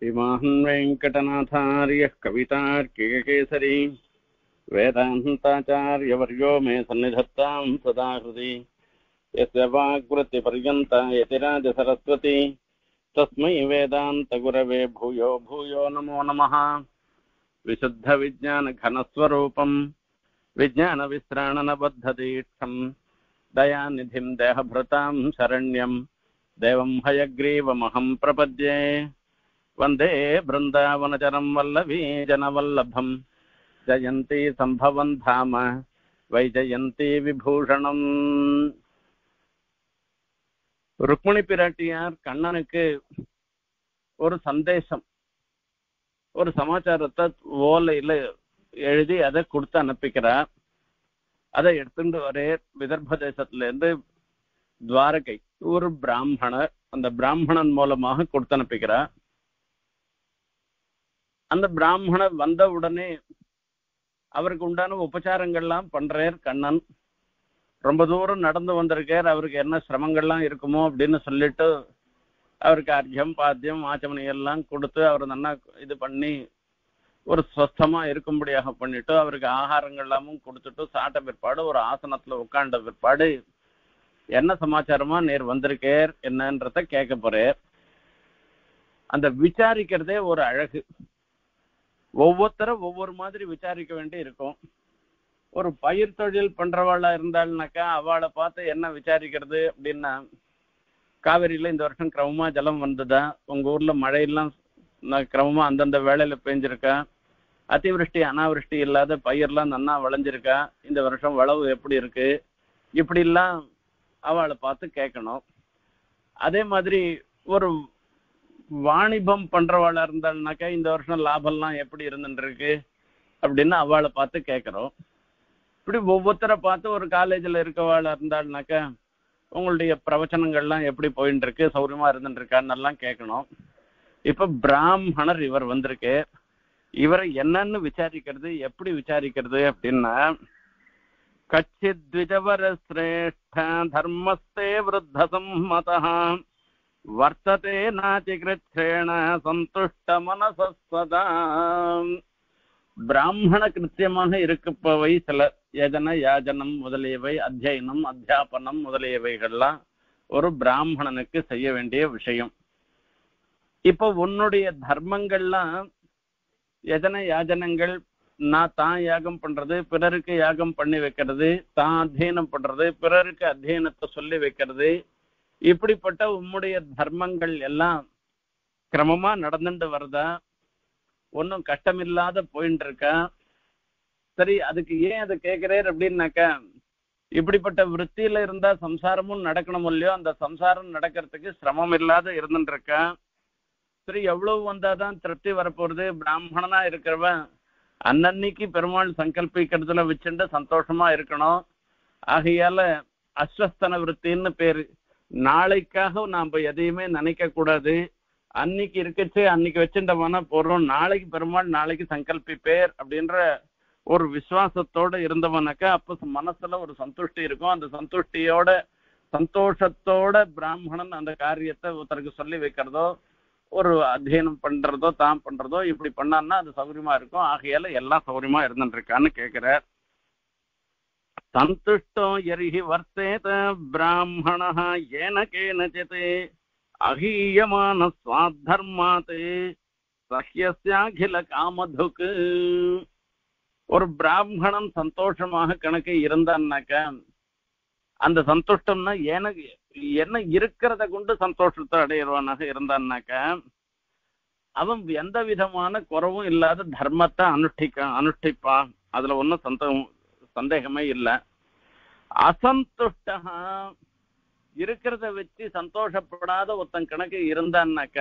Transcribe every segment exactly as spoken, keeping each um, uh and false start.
श्रीमान् वेङ्कटनाथार्यः कवितार्किककेसरी वेदान्ताचार्यवर्यो मे सन्निधत्तां सदा हृदि यस्य वाग्वृत्तिपर्यन्ता यतिराजसरस्वती तस्मै वेदान्तगुरवे भूयो भूयो नमो नमः। विशुद्धविज्ञानघनस्वरूपं विज्ञानविश्राणनबद्धदीक्षं दयानिधिं देहभृतां शरण्यं देवं हयग्रीवमहं प्रपद्ये। वन्दे बृन्दावनचरं वल्लभी जनवल्लभं जयन्ती सम्भवन् धाम वैजयन्ती विभूषणम्। ருக்மிணி பிராட்டியார் கண்ணனுக்கு ஒரு சந்தேசம், ஒரு சமாச்சாரத்தை ஓலையில எழுதி அதை கொடுத்து அனுப்பிக்கிறார். அதை எடுத்துட்டு வரே விதர்ப தேசத்துல இருந்து துவாரகை ஒரு பிராமணர், அந்த பிராமணன் மூலமாக கொடுத்து அனுப்பிக்கிறார். அந்த பிராமணர் வந்த உடனே அவருக்கு உண்டான உபச்சாரங்கள்லாம் பண்றார் கண்ணன். ரொம்ப தூரம் நடந்து வந்திருக்கார், அவருக்கு என்ன சிரமங்கள்லாம் இருக்குமோ அப்படின்னு சொல்லிட்டு அவருக்கு அர்க்கியம் பாத்தியம் ஆச்சமணி எல்லாம் கொடுத்து அவர் நல்லா இது பண்ணி ஒரு ஸ்வஸ்தமா இருக்கும்படியாக பண்ணிட்டு அவருக்கு ஆகாரங்கள் எல்லாமும் கொடுத்துட்டு சாட்ட பிற்பாடு ஒரு ஆசனத்துல உட்காண்ட பிற்பாடு என்ன சமாச்சாரமா நேர் வந்திருக்கார் என்னன்றத கேட்க போறார். அந்த விசாரிக்கிறதே ஒரு அழகு. ஒவ்வொருத்தரும் ஒவ்வொரு மாதிரி விசாரிக்க வேண்டி இருக்கும். ஒரு பயிர் தொழில் பண்றவாளா இருந்தாள்னாக்கா அவளை பார்த்து என்ன விசாரிக்கிறது அப்படின்னா, காவிரியில இந்த வருஷம் கிரமமா ஜலம் வந்ததா, உங்க ஊர்ல மழையெல்லாம் கிரமமா அந்தந்த வேளையில பெஞ்சிருக்கா, அதிவிருஷ்டி அனாவிருஷ்டி இல்லாத பயிர்லாம் நன்னா விளைஞ்சிருக்கா, இந்த வருஷம் வளவு எப்படி இருக்கு, இப்படி எல்லாம் அவளை பார்த்து கேட்கணும். அதே மாதிரி ஒரு வாணிபம் பண்றவாளா இருந்தாள்னாக்கா இந்த வருஷம் லாபம்லாம் எப்படி இருந்துட்டு இருக்கு அப்படின்னு அவளை பார்த்து கேட்கிறோம். இப்படி ஒவ்வொருத்தரை பார்த்து ஒரு காலேஜில் இருக்கவாளா இருந்தாள்னாக்கா உங்களுடைய பிரவச்சனங்கள்லாம் எப்படி போயிட்டு இருக்கு, சௌரியமா இருந்துட்டு இருக்கான்னு எல்லாம் கேட்கணும். இப்ப பிராமணர் இவர் வந்திருக்கு, இவரை என்னன்னு விசாரிக்கிறது, எப்படி விசாரிக்கிறது அப்படின்னா, கச்சித் த்விஜவர சிரேஷ்ட தர்மஸ்தே விருத்த சம்மதா வர்த்ததே நாதிகிருத்ரேண சந்துஷ்ட மனசஸ்வதா. பிராமண கிருத்தியமாக இருக்கப்பவை சில யஜன யாஜனம் முதலியவை, அத்தியனம் அத்தியாபனம் முதலியவைகள்லாம் ஒரு பிராமணனுக்கு செய்ய வேண்டிய விஷயம். இப்போ உன்னுடைய தர்மங்கள்லாம் யஜன யாஜனங்கள், நான் தான் யாகம் பண்றது, பிறருக்கு யாகம் பண்ணி வைக்கிறது, தான் அத்தியனம் பண்றது, பிறருக்கு அத்தியனத்தை சொல்லி வைக்கிறது, இப்படிப்பட்ட உம்முடைய தர்மங்கள் எல்லாம் கிரமமா நடந்துட்டு வருதா, ஒன்னும் கஷ்டமில்லாத போயிட்டு இருக்கா? சரி, அதுக்கு ஏன் அதை கேட்கிறார் அப்படின்னாக்கா, இப்படிப்பட்ட விற்த்தியில இருந்தா சம்சாரமும் நடக்கணும் இல்லையோ, அந்த சம்சாரம் நடக்கிறதுக்கு சிரமம் இல்லாத இருந்துட்டு இருக்கா. சரி, எவ்வளவு வந்தாதான் திருப்தி வரப்போறது? பிராமணனா இருக்கிறவன் அன்னன்னைக்கு பெருமாள் சங்கல்பிக்கிறதுல வச்சுட்டு சந்தோஷமா இருக்கணும். ஆகையால அஸ்வஸ்தன விற்த்தின்னு பேரு. நாளைக்காக நாம எதையுமே நினைக்க கூடாது. அன்னைக்கு இருக்கச்சு அன்னைக்கு வச்சுட்டோம்னா போறோம், நாளைக்கு பெருமாள் நாளைக்கு சங்கல்பிப்பேர் அப்படின்ற ஒரு விசுவாசத்தோட இருந்தவனாக்கா அப்ப மனசுல ஒரு சந்துஷ்டி இருக்கும். அந்த சந்துஷ்டியோட சந்தோஷத்தோட பிராமணன் அந்த காரியத்தை ஒருத்தருக்கு சொல்லி வைக்கிறதோ, ஒரு அத்தியனம் பண்றதோ, தான் பண்றதோ இப்படி பண்ணான்னா அது சௌகரியமா இருக்கும். ஆகையால எல்லாம் சௌகரியமா இருந்துட்டு இருக்கான்னு கேட்கிறார். சந்துஷ்டோ எரிஹி வர்த்தேத பிராமண ஏன கேனசித் அஹீயமான ஸ்வாத்தர்மாத் சஹ்யஸ்யாகில காமதுக். ஒரு பிராமணன் சந்தோஷமாக கணக்கு இருந்தான்னாக்க அந்த சந்தோஷம்னா எனக்கு என்ன இருக்கிறத கொண்டு சந்தோஷத்தை அடையிறவனாக இருந்தான்னாக்க அவன் எந்த விதமான குறவும் இல்லாத தர்மத்தை அனுஷ்டிக்க அனுஷ்டிப்பான். அதுல ஒன்றும் சந்தோ சந்தேகமே இல்லை. அசந்துஷ்டா இருக்கிறத வச்சு சந்தோஷப்படாத ஒருத்தன் கணக்கு இருந்தான்னாக்க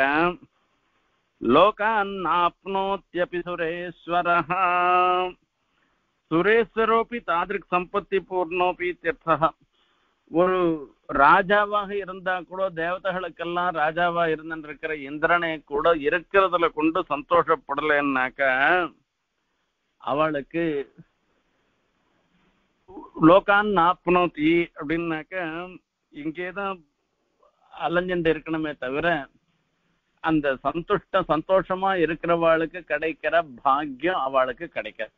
லோகான் ஆப்னோத்யபி சுரேஸ்வரஹ சுரேஸ்வரோபி தாதிருக் சம்பத்தி பூர்ணோபி தீர்த்தா. ஒரு ராஜாவாக இருந்தா கூட, தேவதைகளுக்கெல்லாம் ராஜாவா இருந்துருக்கிற இந்திரனை கூட இருக்கிறதுல கொண்டு சந்தோஷப்படலைன்னாக்க அவளுக்கு லோகான் ஆப்னோத்தி அப்படின்னாக்க இங்கேதான் அலைஞ்சுட்டு இருக்கணுமே தவிர அந்த சந்துஷ்ட சந்தோஷமா இருக்கிறவாளுக்கு கிடைக்கிற பாக்கியம் அவளுக்கு கிடைக்காது.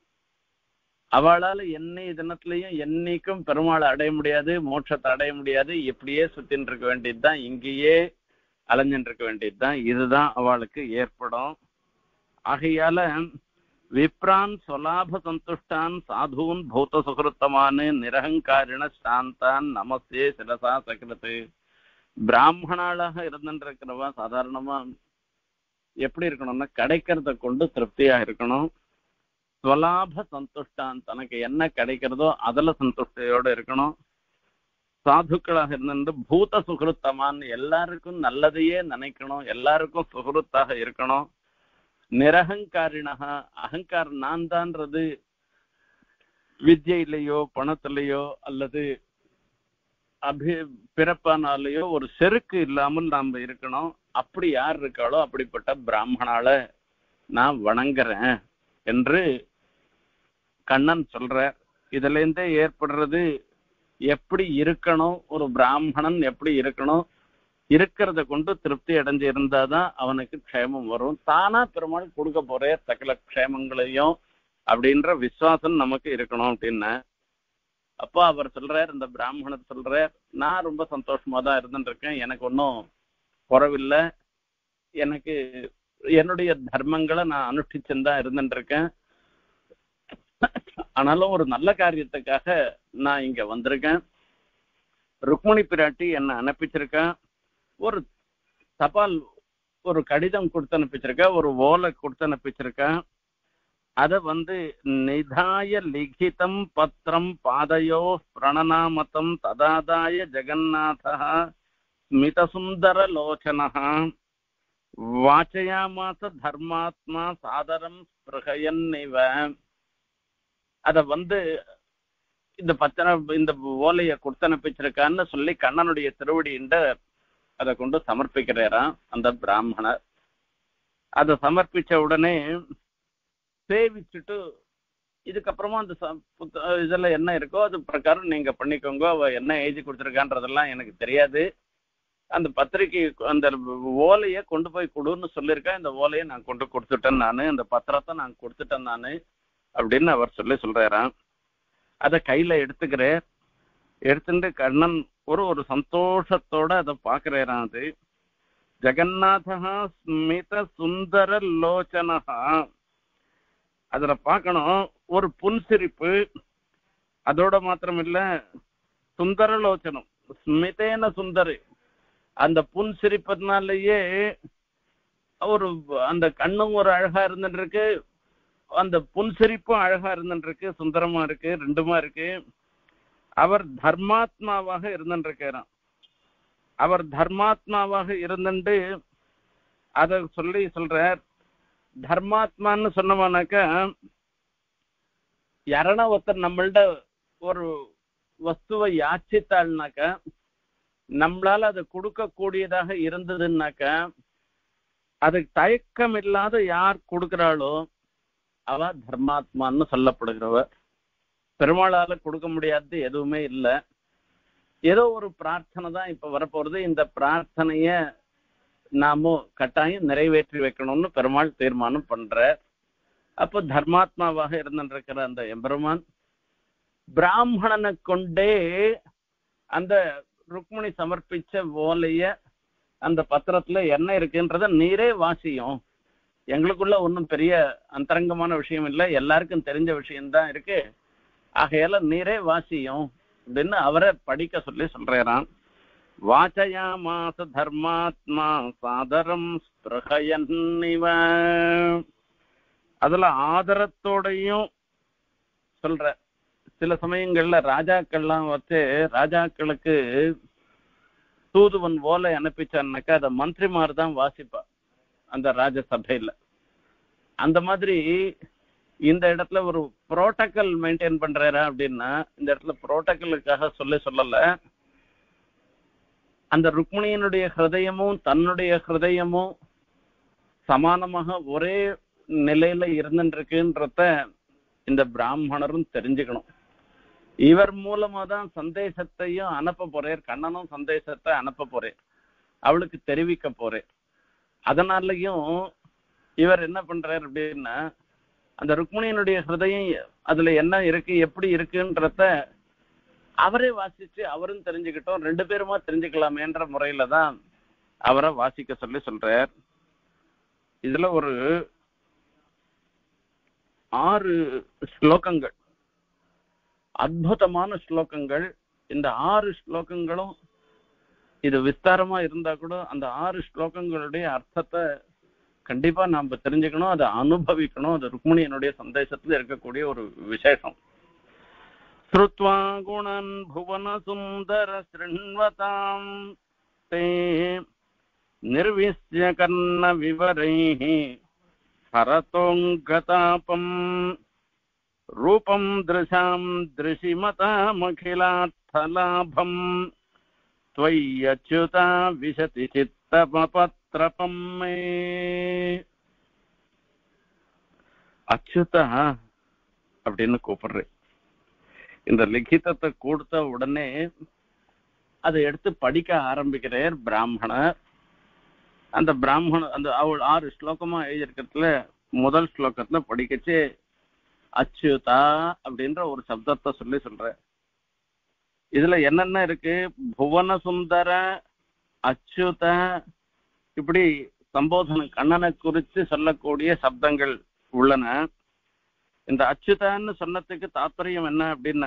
அவளால என்னை தினத்திலையும் என்னைக்கும் பெருமாளை அடைய முடியாது, மோட்சத்தை அடைய முடியாது. இப்படியே சுத்தின்னு இருக்க வேண்டியதுதான், இங்கேயே அலைஞ்சின்னு இருக்க வேண்டியதுதான். இதுதான் அவளுக்கு ஏற்படும். ஆகையால விப்ரான் சொலாப சந்துஷ்டான் சாதுன் பூத சுகிருத்தமானு நிரகங்காரிண சாந்தான் நமஸ்தே சிரசா சகிருத்து. பிராமணாளாக இருந்துருக்கிறவா சாதாரணமா எப்படி இருக்கணும்னா கிடைக்கிறத கொண்டு திருப்தியா இருக்கணும். ஸ்வலாப சந்துஷ்டான், தனக்கு என்ன கிடைக்கிறதோ அதுல சந்துஷ்டையோடு இருக்கணும். சாதுக்களாக இருந்து பூத சுகிருத்தமான், எல்லாருக்கும் நல்லதையே நினைக்கணும், எல்லாருக்கும் சுகிருத்தாக இருக்கணும். நிரகங்காரிணகா, அகங்காரம் நான் தான்றது வித்யிலையோ பணத்திலேயோ அல்லது அபி பிறப்பானாலேயோ ஒரு செருக்கு இல்லாமல் நாம் இருக்கணும். அப்படி யார் இருக்காளோ அப்படிப்பட்ட பிராமணால நான் வணங்குறேன் என்று கண்ணன் சொல்ற. இதுல இருந்தே ஏற்படுறது எப்படி இருக்கணும், ஒரு பிராமணன் எப்படி இருக்கணும், இருக்கிறத கொண்டு திருப்தி அடைஞ்சு இருந்தாதான் அவனுக்கு க்ஷேமம் வரும். தானா பெருமாள் கொடுக்க போறே சகல க்ஷேமங்களையும் அப்படின்ற விசுவாசம் நமக்கு இருக்கணும் அப்படின்னு. அப்போ அவர் சொல்றார், இந்த பிராமணர் சொல்றார், நான் ரொம்ப சந்தோஷமா தான் இருந்துட்டு இருக்கேன், எனக்கு ஒன்றும் குறவில்லை, எனக்கு என்னுடைய தர்மங்களை நான் அனுஷ்டிச்சுதான் இருந்துட்டு இருக்கேன். ஆனாலும் ஒரு நல்ல காரியத்துக்காக நான் இங்க வந்திருக்கேன். ருக்மிணி பிராட்டி என்ன அனுப்பிச்சிருக்கேன், ஒரு தபால் ஒரு கடிதம் கொடுத்து அனுப்பிச்சிருக்கேன், ஒரு ஓலை கொடுத்து அனுப்பிச்சிருக்கேன். அத வந்து நிதாய லிகிதம் பத்திரம் பாதையோ பிரணநாமதம் ததாதாய ஜெகநாதா ஸ்மிதசுந்தர லோச்சனஹா வாச்சயாமாச தர்மாத்மா சாதரம் ஸ்பிருகயன்னிவ. அத வந்து இந்த பத்திர இந்த ஓலையை கொடுத்து அனுப்பிச்சிருக்கான்னு சொல்லி கண்ணனுடைய திருவடின்ற அதை கொண்டு சமர்ப்பிக்கிறாராம் அந்த பிராமணர். அதை சமர்ப்பிச்ச உடனே சேவிச்சுட்டு இதுக்கப்புறமா அந்த இதெல்லாம் என்ன இருக்கோ அது பிரகாரம் நீங்க பண்ணிக்கோங்க, அவ என்ன எழுதி கொடுத்துருக்கான்றதெல்லாம் எனக்கு தெரியாது, அந்த பத்திரிகை அந்த ஓலையை கொண்டு போய் கொடுன்னு சொல்லியிருக்கேன், இந்த ஓலையை நான் கொண்டு கொடுத்துட்டேன் நானு, அந்த பத்திரத்தை நான் கொடுத்துட்டேன் நானு அப்படின்னு அவர் சொல்லி சொல்றாராம். அதை கையில எடுத்துக்கிறேன். எடுத்துட்டு கண்ணன் ஒரு ஒரு சந்தோஷத்தோட அதை பாக்குறாராம். அது ஜெகநாதா ஸ்மித சுந்தர லோச்சனஹா, அதுல பார்க்கணும் ஒரு புன்சிரிப்பு. அதோட மாத்திரம் இல்ல, சுந்தர லோச்சனம் ஸ்மிதேன சுந்தரி, அந்த புன்சிரிப்பதுனாலேயே ஒரு அந்த கண்ணும் ஒரு அழகா இருந்துட்டு இருக்கு, அந்த புன்சிரிப்பும் அழகா இருந்துட்டு இருக்கு, சுந்தரமா இருக்கு, ரெண்டுமா இருக்கு. அவர் தர்மாத்மாவாக இருந்துட்டு இருக்காராம். அவர் தர்மாத்மாவாக இருந்துட்டு அத சொல்லி சொல்றார். தர்மாத்மான்னு சொன்னோம்னாக்க யாரனா ஒருத்தர் நம்மள்ட ஒரு வஸ்துவை யாச்சித்தாள்னாக்க, நம்மளால அதை கொடுக்க கூடியதாக இருந்ததுன்னாக்க, அதுக்கு தயக்கம் இல்லாத யார் கொடுக்கிறாளோ அவ தர்மாத்மான்னு சொல்லப்படுகிறவர். பெருமாளால கொடுக்க முடியாதது எதுவுமே இல்லை. ஏதோ ஒரு பிரார்த்தனை தான் இப்ப வரப்போறது, இந்த பிரார்த்தனைய நாம கட்டாயம் நிறைவேற்றி வைக்கணும்னு பெருமாள் தீர்மானம் பண்ற. அப்போ தர்மாத்மாவாக இருந்திருக்கிற அந்த எம்பெருமான் பிராமணனை கொண்டே அந்த ருக்மிணி சமர்ப்பிச்ச ஓலைய அந்த பத்திரத்துல என்ன இருக்குன்றத நீரே வாசியும், எங்களுக்குள்ள ஒன்றும் பெரிய அந்தரங்கமான விஷயம் இல்லை, எல்லாருக்கும் தெரிஞ்ச விஷயம்தான் இருக்கு, ஆகையால நீரே வாசியும் அப்படின்னு அவரை படிக்க சொல்லி சொல்றான். வாச்சயாமாச தர்மாத்மா சாதரம் ஸ்பிருகயன்னிவ, அதுல ஆதரத்தோடையும் சொல்ற. சில சமயங்கள்ல ராஜாக்கள்லாம் வச்சு ராஜாக்களுக்கு தூதுவன் ஓலை அனுப்பிச்சான்னாக்கா அதை மந்திரிமார் தான் வாசிப்பா அந்த ராஜசபையில. அந்த மாதிரி இந்த இடத்துல ஒரு புரோட்டோக்கால் மெயின்டைன் பண்றாரா அப்படின்னா, இந்த இடத்துல புரோட்டோக்காலுக்காக சொல்ல சொல்லல, அந்த ருக்மிணியினுடைய ஹிருதயமும் தன்னுடைய ஹிருதயமும் சமானமாக ஒரே நிலையில இருந்துருக்குன்றத இந்த பிராமணரும் தெரிஞ்சுக்கணும். இவர் மூலமா தான் சந்தேசத்தையும் அனுப்ப போறேன், கண்ணனும் சந்தேசத்தை அனுப்ப போறேன், அவளுக்கு தெரிவிக்க போறேன். அதனாலயும் இவர் என்ன பண்றாரு அப்படின்னா அந்த ருக்மிணியினுடைய ஹிருதயம் அதுல என்ன இருக்கு எப்படி இருக்குன்றத அவரே வாசிச்சு அவரும் தெரிஞ்சுக்கிட்டோம், ரெண்டு பேருமா தெரிஞ்சுக்கலாமேன்ற முறையில தான் அவரை வாசிக்க சொல்லி சொல்றார். இதுல ஒரு ஆறு ஸ்லோகங்கள், அற்புதமான ஸ்லோகங்கள். இந்த ஆறு ஸ்லோகங்களும் இது விஸ்தாரமா இருந்தா கூட அந்த ஆறு ஸ்லோகங்களுடைய அர்த்தத்தை கண்டிப்பா நாம தெரிஞ்சுக்கணும், அதை அனுபவிக்கணும். அது ருக்மிணியினுடைய சந்தேசத்துல இருக்கக்கூடிய ஒரு விசேஷம். ஸ்ருத்வா குணன் புவன சுந்தர ஸ்ருண்வதாம் தே நிர்விஸ்ய கர்ண விவரைஹி ஹரதோங்கதாபம் ரூபம் திருஷாம் திருஷிமதாமகிலார்த்தலாபம் त्वय्यच्युता विशति चित्तमपत्रपं मे. அச்சுதா அப்படின்னு கூப்பிடுறேன். இந்த லிகிதத்தை கொடுத்த உடனே அதை எடுத்து படிக்க ஆரம்பிக்கிறார் பிராமணர். அந்த பிராமணர் அந்த அவள் ஆறு ஸ்லோகமா எழுதியிருக்கிறதுல முதல் ஸ்லோகத்துல படிக்கச்சு அச்சுதா அப்படின்ற ஒரு சப்தத்தை சொல்லி சொல்ற. இதுல என்னென்ன இருக்கு? புவன சுந்தர, அச்சுத, இப்படி சம்போதனை கண்ணனை குறித்து சொல்லக்கூடிய சப்தங்கள் உள்ளன. இந்த அச்சுதான்னு சொன்னதுக்கு தாத்பரியம் என்ன அப்படின்னா,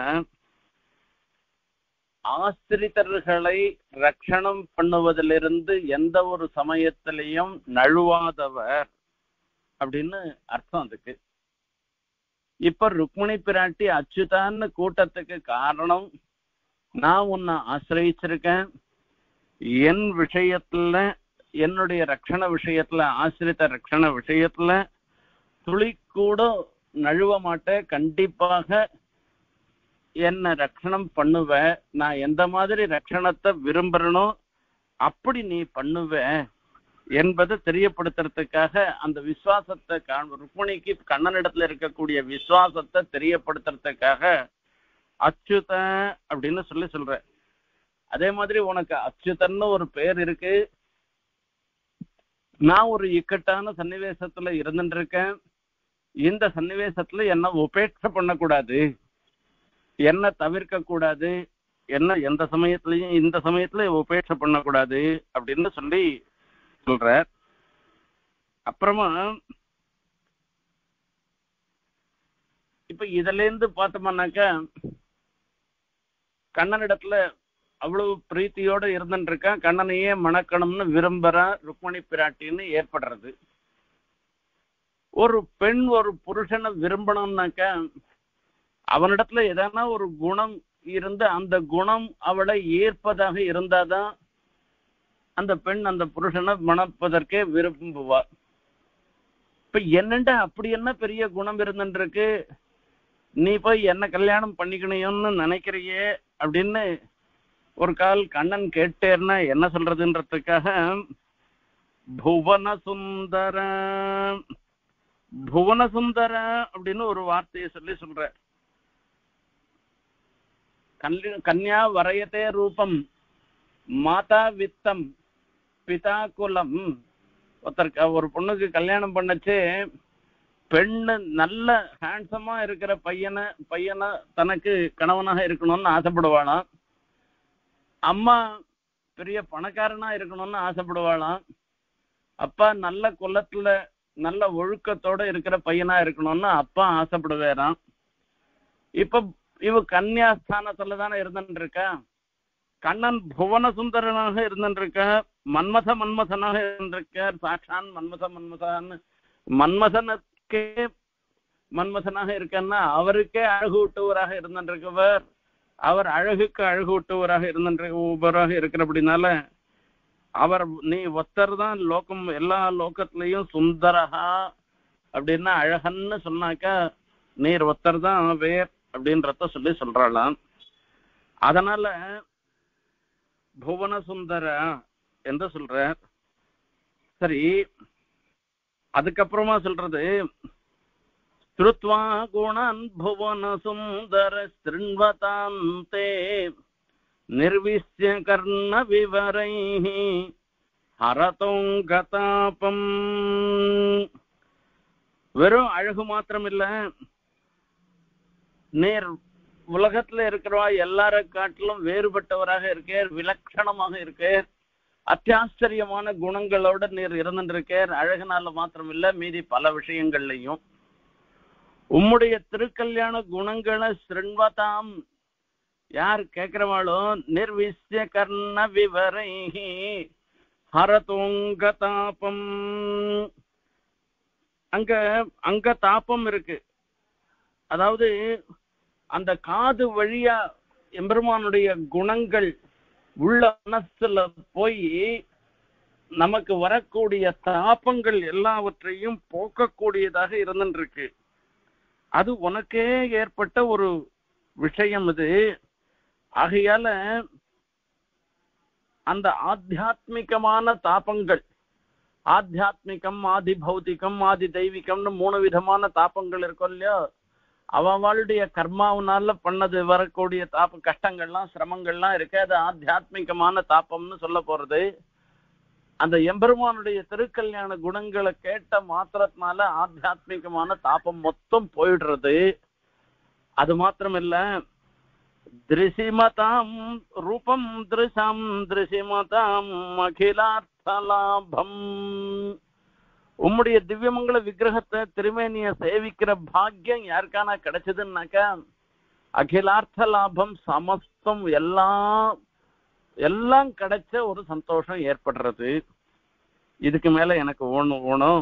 ஆசிரிதர்களை ரட்சணம் பண்ணுவதிலிருந்து எந்த ஒரு சமயத்திலையும் நழுவாதவர் அப்படின்னு அர்த்தம் அதுக்கு. இப்ப ருக்மிணி பிராட்டி அச்சுதான்னு கூட்டத்துக்கு காரணம், நான் உன்னை ஆசிரியிச்சிருக்கேன், என் விஷயத்துல என்னுடைய ரட்சண விஷயத்துல ஆசிரித்த ரட்சண விஷயத்துல துளி கூட நழுவ மாட்டேன், கண்டிப்பாக என்ன ரட்சணம் பண்ணுவ, நான் எந்த மாதிரி ரட்சணத்தை விரும்புறனோ அப்படி நீ பண்ணுவ என்பதை தெரியப்படுத்துறதுக்காக அந்த விசுவாசத்தை ருக்மிணிக்கு கண்ணனிடத்துல இருக்கக்கூடிய விசுவாசத்தை தெரியப்படுத்துறதுக்காக அச்சுத அப்படின்னு சொல்லி சொல்ற. அதே மாதிரி உனக்கு அச்சுதன்னு ஒரு பெயர் இருக்கு. நான் ஒரு இக்கட்டான சன்னிவேசத்துல இருந்துட்டு இருக்கேன், இந்த சன்னிவேசத்துல என்ன உபேட்ச பண்ணக்கூடாது, என்ன தவிர்க்க கூடாது, என்ன எந்த சமயத்திலையும் இந்த சமயத்துல உபேட்ச பண்ணக்கூடாது அப்படின்னு சொல்லி சொல்ற. அப்புறமா இப்ப இதுல இருந்து பார்த்தோம்னாக்கா கண்ணனிடத்துல அவ்வளவு பிரீத்தியோட இருந்துட்டு இருக்கான், கண்ணனையே மணக்கணும்னு விரும்புற ருக்மிணி பிராட்டின்னு ஏற்படுறது. ஒரு பெண் ஒரு புருஷனை விரும்பணும்னாக்கா அவனிடத்துல எதனா ஒரு குணம் இருந்து அந்த குணம் அவளை ஏற்பதாக இருந்தாதான் அந்த பெண் அந்த புருஷனை மணப்பதற்கே விரும்புவார். இப்ப என்னண்டா அப்படி என்ன பெரிய குணம் இருந்துட்டு இருக்கு, நீ போய் என்ன கல்யாணம் பண்ணிக்கணும்னு நினைக்கிறியே அப்படின்னு ஒரு கால் கண்ணன் கேட்டேன்னா என்ன சொல்றதுன்றதுக்காக புவன சுந்தர புவன சுந்தர அப்படின்னு ஒரு வார்த்தையை சொல்லி சொல்ற. கன்யா வரையத்தே ரூபம் மாதா வித்தம் பிதா குலம். ஒருத்தர் ஒரு பொண்ணுக்கு கல்யாணம் பண்ணச்சு பெண்ணு நல்ல ஹேண்ட்ஸமா இருக்கிற பையனை பையனை தனக்கு கணவனாக இருக்கணும்னு ஆசைப்படுவாளாம். அம்மா பெரிய பணக்காரனா இருக்கணும்னு ஆசைப்படுவாளாம். அப்பா நல்ல குலத்துல நல்ல ஒழுக்கத்தோட இருக்கிற பையனா இருக்கணும்னு அப்பா ஆசைப்படுவேறான். இப்ப இவ கன்யாஸ்தானத்துல தானே இருந்துட்டு இருக்கா. கண்ணன் புவன சுந்தரனாக இருந்துட்டு இருக்க, மன்மத மன்மதனாக இருந்திருக்கார். சாட்சான் மன்மத மன்மதான்னு மன்மதனுக்கே மன்மதனாக இருக்கன்னா அவருக்கே அழகு விட்டவராக இருந்திருக்கவர், அவர் அழகுக்கு அழகு விட்டவராக இருந்திருக்கவராக இருக்கிறபடினால அவர் நீ ஒத்தர் தான் லோகம் எல்லா லோகத்திலையும் சுந்தரஹா அப்படின்னா அழகன்னு சொன்னாக்கா நீர் ஒத்தர் தான் வேர் அப்படின்றத சொல்லி சொல்றாளாம். அதனால புவன சுந்தர என்று சொல்ற. சரி, அதுக்கப்புறமா சொல்றது ஸ்ருத்வா குணான் புவன சுந்தர ஸ்ருண்வதாந்தே நிர்விஸ்ய கர்ண விவரைஹி ஹரதோங்கதாபம். வெறும் அழகு மாத்திரம் இல்ல, நேர் உலகத்துல இருக்கிறவா எல்லார காட்டிலும் வேறுபட்டவராக இருக்கார், விலட்சணமாக இருக்கார், அத்தியாச்சரியமான குணங்களோட நீர் இருந்துருக்கார். அழகுனால மாத்திரம் இல்ல, மீதி பல விஷயங்கள்லையும் உம்முடைய திருக்கல்யாண குணங்களை ஸ்ருண்வதாம் யார் கேட்கிறவாளும் நிர்விஷ்ய கர்ண விவரை ஹரதோங்கதாபம். அங்க அங்க தாபம் இருக்கு, அதாவது அந்த காது வழியா எம்பெருமானுடைய குணங்கள் உள்ள மனசுல போய் நமக்கு வரக்கூடிய தாபங்கள் எல்லாவற்றையும் போக்கக்கூடியதாக இருந்துருக்கு. அது உனக்கே ஏற்பட்ட ஒரு விஷயம் இது. ஆகையால அந்த ஆத்தியாத்மிகமான தாபங்கள், ஆத்தியாத்மிகம், ஆதி பௌத்திகம், ஆதி தெய்வீகம்னு மூணு விதமான தாபங்கள் இருக்கும் இல்லையோ, அவளுடைய கர்மாவனால பண்ணது வரக்கூடிய தாப்ப கஷ்டங்கள்லாம் சிரமங்கள்லாம் இருக்கு. அது ஆத்தியாத்மிகமான தாபம்னு சொல்ல போறது. அந்த எம்பெருமானுடைய திருக்கல்யாண குணங்களை கேட்ட மாத்திரத்தினால ஆத்தியாத்மிகமான தாபம் மொத்தம் போயிடுறது. அது மாத்திரம் இல்ல, திருசிமதாம் ரூபம் திருஷம் திருசிமதாம் அகிலார்த்தலாபம். உம்முடைய திவ்யமங்கல விக்கிரகத்தை திருமேனிய சேவிக்கிற பாக்கியம் யாருக்கான கிடைச்சதுன்னாக்கா அகிலார்த்த லாபம் சமஸ்தம் எல்லாம் எல்லாம் கிடைச்ச ஒரு சந்தோஷம் ஏற்படுறது. இதுக்கு மேல எனக்கு ஒண்ணு வேணும்.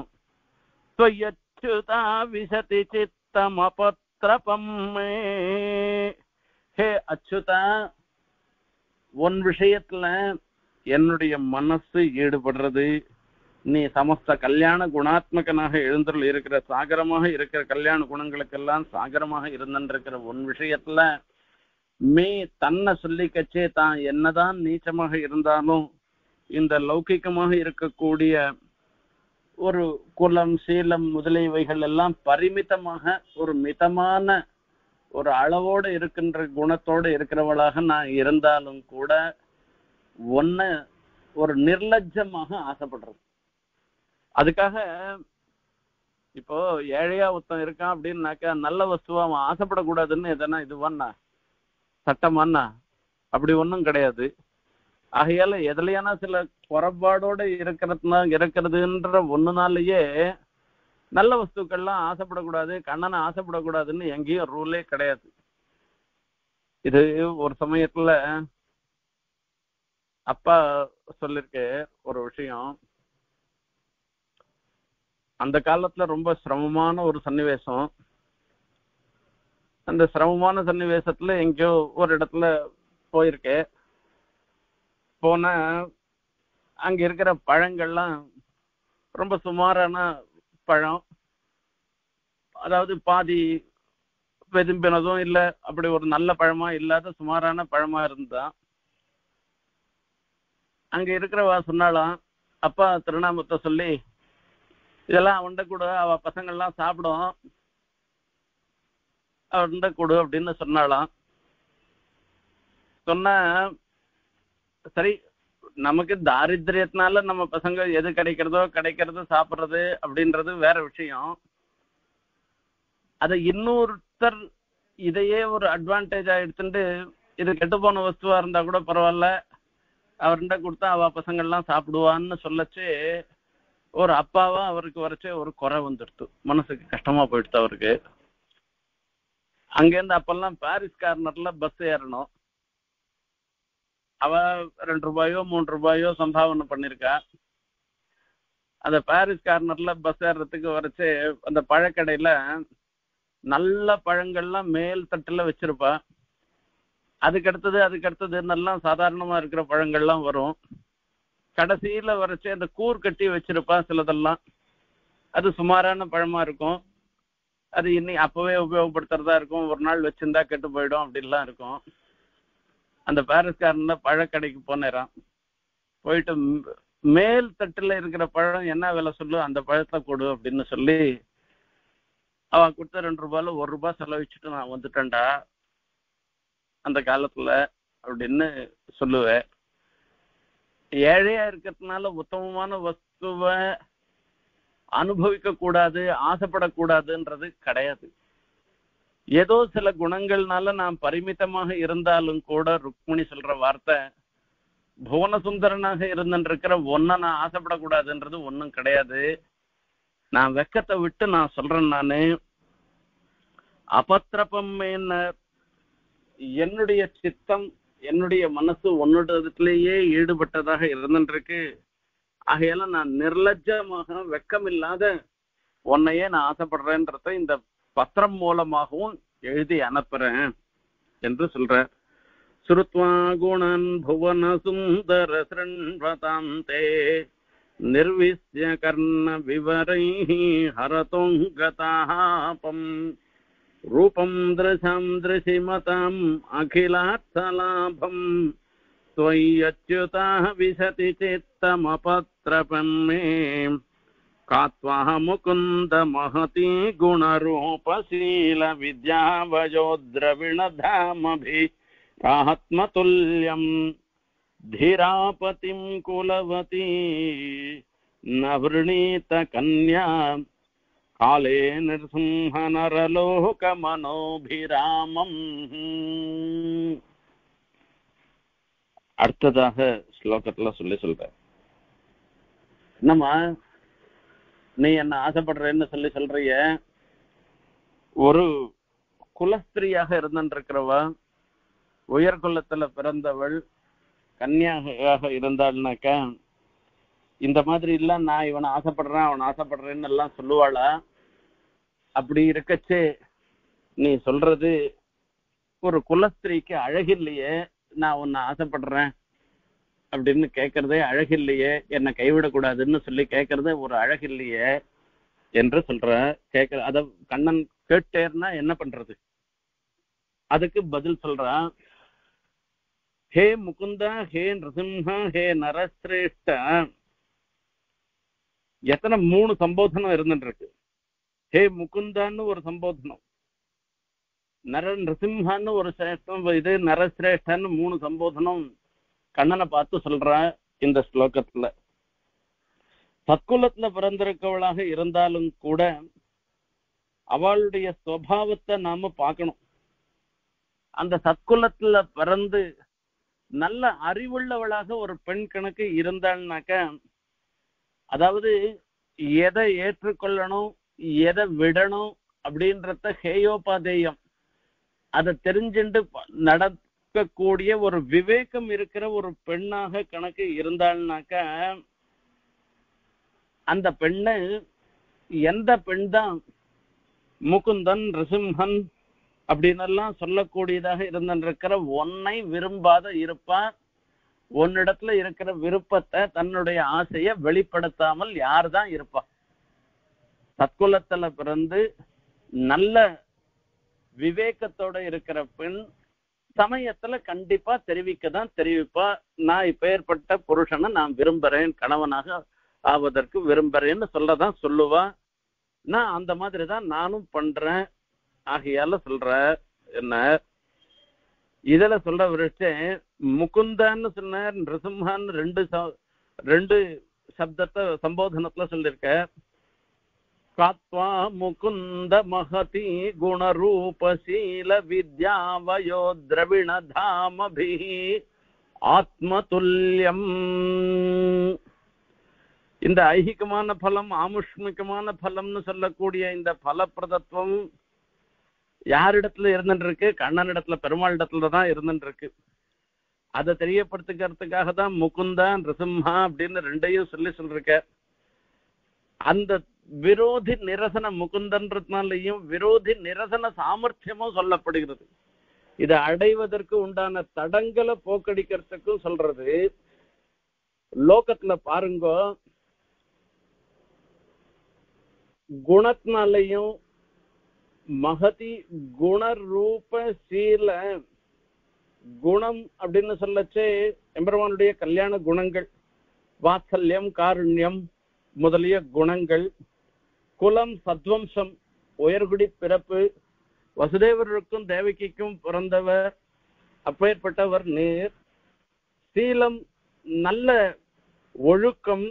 விசதி சித்தம் அபத்ரபம். ஹே அச்சுதா, ஒன் விஷயத்துல என்னுடைய மனசு ஈடுபடுறது. நீ சமஸ்த கல்யாண குணாத்மகனாக எழுந்தருள் இருக்கிற, சாகரமாக இருக்கிற கல்யாண குணங்களுக்கெல்லாம் சாகரமாக இருந்திருக்கிற ஒன் விஷயத்துல மே தன்னை சொல்லிக்கச்சே தான் என்னதான் நீச்சமாக இருந்தாலும் இந்த லௌகிகமாக இருக்கக்கூடிய ஒரு குலம் சீலம் முதலியவைகள் எல்லாம் பரிமிதமாக ஒரு மிதமான ஒரு அளவோடு இருக்கின்ற குணத்தோடு இருக்கிறவளாக நான் இருந்தாலும் கூட ஒன்ன ஒரு நிர்லஜ்ஜமாக ஆசைப்படுறது. அதுக்காக இப்போ ஏழையா ஒருத்தன் இருக்கான் அப்படின்னாக்கா நல்ல வஸ்துவா அவன் ஆசைப்படக்கூடாதுன்னு எதனா இதுவான்னா சட்டமானா அப்படி ஒன்றும் கிடையாது. ஆகையால எதுலையானா சில குறைபாடோட இருக்கிறதுனா இருக்கிறதுன்ற ஒண்ணுனாலேயே நல்ல வஸ்துக்கள்லாம் ஆசைப்படக்கூடாது, கண்ணனை ஆசைப்படக்கூடாதுன்னு எங்கேயும் ரூலே கிடையாது. இது ஒரு சமயத்துல அப்பா சொல்லிருக்கு ஒரு விஷயம். அந்த காலத்துல ரொம்ப சிரமமான ஒரு சன்னிவேசம். அந்த சிரமமான சன்னிவேசத்துல எங்கேயோ ஒரு இடத்துல போயிருக்கே. போன அங்க இருக்கிற பழங்கள்லாம் ரொம்ப சுமாரான பழம், அதாவது பாதி வெதும்பினதும் இல்ல, அப்படி ஒரு நல்ல பழமா இல்லாத சுமாரான பழமா இருந்தா. அங்க இருக்கிறவா சொன்னாலாம், அப்பா திருநாமத்தை சொல்லி இதெல்லாம் அவன்ட கூட அவ பசங்கள்லாம் சாப்பிடும், அவன்ட கொடு அப்படின்னு சொன்னாலாம். சொன்ன சரி, நமக்கு தாரித்திரியத்தினால நம்ம பசங்க எது கிடைக்கிறதோ கிடைக்கிறது சாப்பிட்றது அப்படின்றது வேற விஷயம். அதை இன்னொருத்தர் இதையே ஒரு அட்வான்டேஜா எடுத்துட்டு இது கெட்டு போன வஸ்துவா இருந்தா கூட பரவாயில்ல, அவர்கிட்ட கொடுத்தா அவ பசங்கள்லாம் சாப்பிடுவான்னு சொல்லச்சு ஒரு அப்பாவா அவருக்கு வரைச்சே ஒரு குறை வந்துடுத்து, மனசுக்கு கஷ்டமா போயிடுத்து அவருக்கு. அங்கேருந்து அப்பெல்லாம் பாரிஸ் கார்னர்ல பஸ் ஏறணும். அவ ரெண்டு ரூபாயோ மூன்று ரூபாயோ சம்பாவனை பண்ணிருக்கா. அந்த பாரிஸ் கார்னர்ல பஸ் ஏறதுக்கு வரைச்சு அந்த பழக்கடையில நல்ல பழங்கள்லாம் மேல் தட்டுல வச்சிருப்பா. அதுக்கு அடுத்தது அதுக்கு அடுத்ததுன்னெல்லாம் சாதாரணமா இருக்கிற பழங்கள்லாம் வரும். கடைசியில வரைச்சு அந்த கூர் கட்டி வச்சிருப்பா சிலதெல்லாம். அது சுமாரான பழமா இருக்கும். அது இன்னி அப்பவே உபயோகப்படுத்துறதா இருக்கும், ஒரு நாள் வச்சிருந்தா கெட்டு போயிடும் அப்படின்லாம் இருக்கும். அந்த பாரிஸ்காரன்ல பழக்கடைக்கு போனேறான். போயிட்டு மேல் தட்டுல இருக்கிற பழம் என்ன விலை சொல்லு, அந்த பழத்தை கொடு அப்படின்னு சொல்லி அவ கொடுத்த ரெண்டு ரூபாயில ஒரு ரூபாய் செலவிச்சுட்டு நான் வந்துட்டேன்டா அந்த காலத்துல அப்படின்னு சொல்லுவேன். ஏழையா இருக்கிறதுனால உத்தமமான வஸ்துவை அனுபவிக்க கூடாது, ஆசைப்படக்கூடாதுன்றது கிடையாது. ஏதோ சில குணங்கள்னால நான் பரிமிதமாக இருந்தாலும் கூட ருக்மிணி சொல்ற வார்த்தை, புவனசுந்தரனாக இருந்துருக்கிற ஒன்ன நான் ஆசைப்படக்கூடாதுன்றது ஒன்னும் கிடையாது. நான் வெக்கத்தை விட்டு நான் சொல்றேன், நானு அபத்திரப்பம் என்னுடைய சித்தம் என்னுடைய மனசு உன்னிடத்திலேயே ஈடுபட்டதாக இருந்துருக்கு. ஆகையால நான் நிர்லஜ்ஜமாக வெக்கம் இல்லாத உன்னையே நான் ஆசைப்படுறேன்றத இந்த பத்திரம் மூலமாகவும் எழுதி அனுப்புறேன் என்று சொல்ற. ஸ்ருத்வா குணன் புவன சுந்தர ஸ்ருண்வதாந்தே நிர்விஸ்ய கர்ண விவரை ஹரதோங்கதாபம் ரூபம் திருஷம் திருஷிமதாம் அகிலார்த்தலாபம் त्वय्यच्युता विशति चित्तमपत्रपन्मे कात्वा मुकुन्द महती गुणरूपशील विद्यावयोद्रविणधामभिरात्मतुल्यम् धीरापतिं कुलवती न वृणीत कन्या काले नृसिंह नरलोकमनोभिरामम्. அடுத்ததாக ஸ்லோகத்துல சொல்லி சொல்ற, என்னம்மா நீ என்ன ஆசைப்படுறேன்னு சொல்லி சொல்றிய, ஒரு குலஸ்திரியாக இருந்திருக்கிறவ, உயர்குலத்துல பிறந்தவள், கன்னியாக இருந்தாள்னாக்கா இந்த மாதிரி இல்ல நான் இவனை ஆசைப்படுறேன் அவன் ஆசைப்படுறேன்னு எல்லாம் சொல்லுவாளா? அப்படி இருக்கச்சே நீ சொல்றது ஒரு குலஸ்திரிக்கு அழகில்லையே, நான் உன்னை ஆசைப்படுறேன் அப்படின்னு கேட்கறதே அழகில்லையே, என்னை கைவிடக்கூடாதுன்னு சொல்லி கேட்கறதே ஒரு அழகில்லையே என்று சொல்ற. கேட்கற அத கண்ணன் கேட்டேன்னா என்ன பண்றது? அதுக்கு பதில் சொல்றான், ஹே முகுந்தா, ஹே நிருசிம்ஹா, ஹே நரஸ்ரேஷ்டா. எத்தனை மூணு சம்போதனம் இருந்துட்டு இருக்கு. ஹே முகுந்தான்னு ஒரு சம்போதனம், நர நிருசிம்ஹான்னு ஒரு சிரேஷ்டம், இது நரசிரேஷ்டன்னு மூணு சம்போதனம் கண்ணனை பார்த்து சொல்ற. இந்த ஸ்லோகத்துல சத்குலத்துல பிறந்திருக்கவளாக இருந்தாலும் கூட அவளுடைய சுவாவத்தை நாம பார்க்கணும். அந்த சத்குலத்துல பிறந்து நல்ல அறிவுள்ளவளாக ஒரு பெண் கணக்கு இருந்தாள்னாக்க, அதாவது எதை ஏற்றுக்கொள்ளணும் எதை விடணும் அப்படின்றத ஹேயோபாதேயம் அதை தெரிஞ்சுட்டு நடக்கக்கூடிய ஒரு விவேகம் இருக்கிற ஒரு பெண்ணாக கணக்கு இருந்தாள்னாக்க, அந்த பெண்ணு எந்த பெண் தான் முகுந்தன் ரிசிம்ஹன் அப்படின்னு எல்லாம் சொல்லக்கூடியதாக இருந்திருக்கிற ஒன்னை விரும்பாத இருப்பா. ஒன்னிடத்துல இருக்கிற விருப்பத்தை தன்னுடைய ஆசையை வெளிப்படுத்தாமல் யார் தான் இருப்பா? சத்குலத்துல பிறந்து நல்ல விவேகத்தோட இருக்கிற பெண் சமயத்துல கண்டிப்பா தெரிவிக்கதான் தெரிவிப்பா, நான் இப்ப ஏற்பட்ட புருஷனை நான் விரும்புறேன், கணவனாக ஆவதற்கு விரும்புறேன்னு சொல்லதான் சொல்லுவா. நான் அந்த மாதிரிதான் நானும் பண்றேன். ஆகையால சொல்ற என்ன இதுல சொல்ற விருட்சே முகுந்தான்னு சொன்னார், நிருசிம்ஹான்னு ரெண்டு ரெண்டு சப்தத்தை சம்போதனத்துல சொல்லியிருக்க. காத்வா முகுந்த மகதி குணரூபசீல வித்யாவயோ திரவிண தாமபி ஆத்மதுல்யம். இந்த ஐகிகமான பலம் ஆமுஷ்மிகமான பலம்னு சொல்லக்கூடிய இந்த பலப்பிரதத்துவம் யாரிடத்துல இருந்துட்டு இருக்கு? கண்ணனிடத்துல, பெருமாள் இடத்துல தான் இருந்துட்டு இருக்கு. அதை தெரியப்படுத்திக்கிறதுக்காக தான் முகுந்தா நிருசிம்ஹா அப்படின்னு ரெண்டையும் சொல்லி சொல்லிருக்க. அந்த விரோதி நிரசன முகுந்தன்றதுனாலையும் விரோதி நிரசன சாமர்த்தியமும் சொல்லப்படுகிறது. இதை அடைவதற்கு உண்டான தடங்களை போக்கடிக்கிறதுக்கும் சொல்றது. லோகத்துல பாருங்க, குணத்தினாலையும் மகதி குணரூப சீல குணம் அப்படின்னு சொல்லச்சே எம்பெருமானுடைய கல்யாண குணங்கள், வாத்சல்யம், காருண்யம் முதலிய குணங்கள், குலம், சத்வம்சம், உயர்குடி பிறப்பு, வசுதேவருக்கும் தேவகிக்கும் பிறந்தவர், அப்பேற்பட்டவர் நீர், சீலம் நல்ல ஒழுக்கம்,